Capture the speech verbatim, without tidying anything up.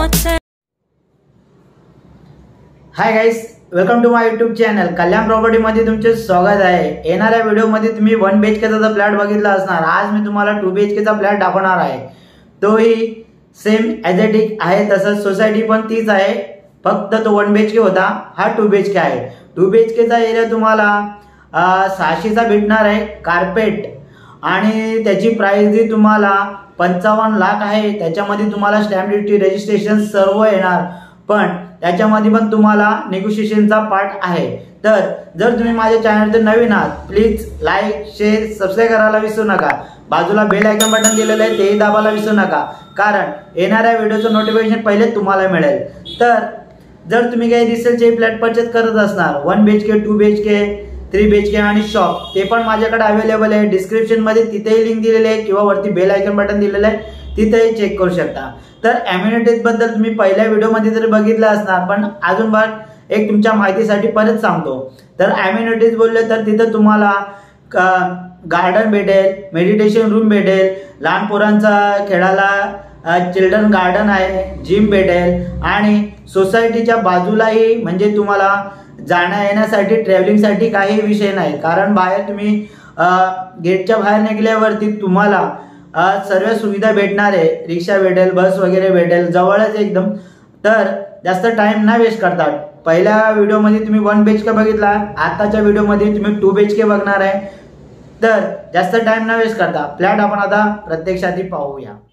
High guys, welcome to my YouTube channel Kalyan property मध्ये तुमचे स्वागत आहे। येणाऱ्या व्हिडिओ मध्ये तुम्ही वन बीएचके चा फ्लॅट बघितला असणार। आज मी तुम्हाला टू बीएचके चा फ्लॅट दाखवणार आहे। तोही सेम ॲझेटिक आहे, तसंच सोसायटी पण तीच आहे, फक्त तो वन बीएचके होता, हा टू बीएचके आहे। टू बीएचके चा एरिया तुम्हाला सहाशे चा भेटणार आहे कार्पेट, आणि त्याची प्राइस जी तुम्हाला पंचावन्न लाख आहे। त्याच्यामध्ये तुम्हाला स्टॅम्प ड्युटी रजिस्ट्रेशन सर्व येणार, पण त्याच्यामध्ये पण तुम्हाला नेगोशिएशनचा पार्ट आहे। तर जर तुम्ही माझ्या चॅनलवर नवीन आहात, प्लीज लाईक शेअर सबस्क्राइब करायला विसरू नका। बाजूला बेल आयकॉन बटन दिलेलं आहे, तेही दाबायला विसरू नका, कारण येणाऱ्या व्हिडिओचं नोटिफिकेशन पहिले तुम्हाला मिळेल। तर जर तुम्ही काही रिसेलचे फ्लॅट परचेस करत असणार, one BHK two BHK three BHK आणि शॉप, ते पण माझ्याकडे अवेलेबल आहे। डिस्क्रिप्शन मध्ये तिथेही लिंक दिलेली आहे, किंवा वरती बेल आयकॉन बटन दिलेलं आहे, तिथेही चेक करू शकता। तर ॲम्युनिटीज बद्दल तुम्ही पहिल्या व्हिडिओमध्ये तरी बघितलं असणार, पण अजून बार एक तुमच्या माहितीसाठी परत सांगतो। तर ॲम्युनिटीज बोलले तर तिथं तुम्हाला गार्डन भेटेल, मेडिटेशन रूम भेटेल, लहान पोरांचा खेळायला चिल्ड्रन गार्डन आहे, जिम भेटेल, आणि सोसायटीच्या बाजूलाही म्हणजे तुम्हाला जाण्या येण्यासाठी ट्रॅव्हलिंगसाठी काही विषय नाही, कारण बाहेर तुम्ही गेटच्या बाहेर निघाल्यावरती तुम्हाला सर्व सुविधा भेटणार आहे। रिक्षा भेटेल, बस वगैरे भेटेल, जवळच एकदम। तर जास्त टाइम ना वेस्ट करता, पहिल्या व्हिडिओमध्ये तुम्ही वन बीएचके बघितला, आताच्या व्हिडिओमध्ये तुम्ही टू बीएचके बघणार आहे। तर जास्त टाइम ना वेस्ट करता फ्लॅट आपण आता प्रत्यक्षात पाहूया।